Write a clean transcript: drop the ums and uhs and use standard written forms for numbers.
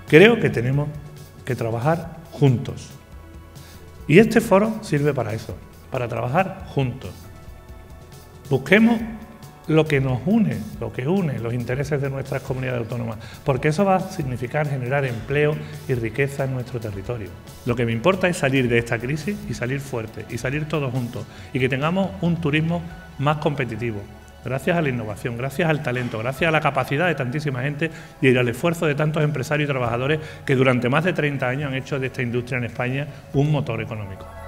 Creo que tenemos que trabajar juntos. Y este foro sirve para eso, para trabajar juntos. Busquemos lo que nos une, lo que une los intereses de nuestras comunidades autónomas, porque eso va a significar generar empleo y riqueza en nuestro territorio. Lo que me importa es salir de esta crisis y salir fuerte, y salir todos juntos, y que tengamos un turismo más competitivo, gracias a la innovación, gracias al talento, gracias a la capacidad de tantísima gente y al esfuerzo de tantos empresarios y trabajadores que durante más de 30 años han hecho de esta industria en España un motor económico.